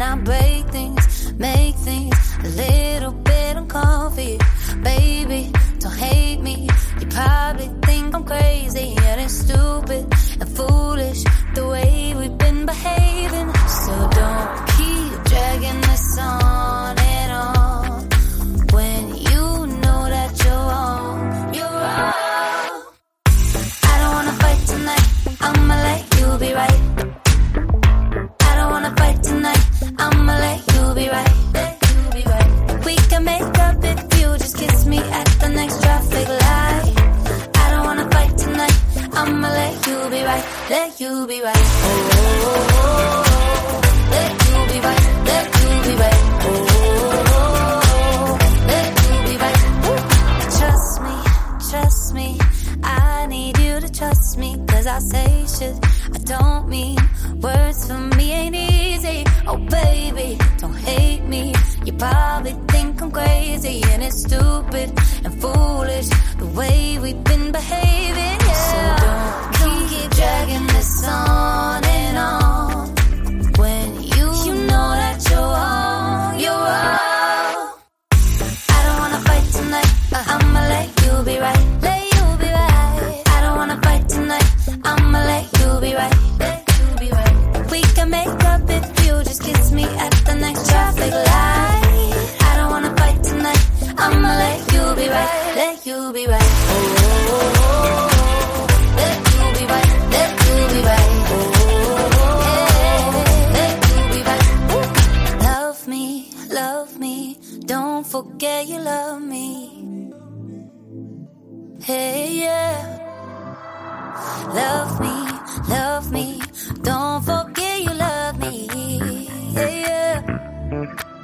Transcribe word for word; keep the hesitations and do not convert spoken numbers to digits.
I break things, make things a little bit uncomfy. Baby, don't hate me. You probably think I'm crazy and it's stupid and foolish the way we've been behaving. So don't keep dragging this on and on when you know that you're wrong. You're wrong. I don't wanna fight tonight. I'ma let you be right. I don't wanna fight tonight. I'ma let you be right. Let you be right. We can make up if you just kiss me at the next traffic light. I don't wanna fight tonight. I'ma let you be right. Let you be right. Oh, oh, oh, oh. Let you be right. Let you be right. Oh, oh, oh. Let you be right. Trust me, trust me. I need you to trust me, cause I say shit I don't mean. Words for me ain't easy. Oh baby, don't hate me. You probably think I'm crazy and it's stupid and foolish the way we've been behaving. Yeah. So don't, don't keep dragging this on and on when you, you know that you're wrong. You're wrong. I don't wanna fight tonight. uh, I'ma let you be right. Let you be right. I don't wanna fight tonight. I'ma let you be right. Let you be right. We can make up if you just kiss me at the next traffic light. I don't wanna fight tonight. I'ma let you be right. Let you be right. Oh, oh, oh, oh. Let you be right. Let you be right. Oh, oh, oh, yeah. Let you be right. Love me, love me. Don't forget you love me. Hey, yeah. Love me, love me. Don't forget you love me. Yeah, yeah.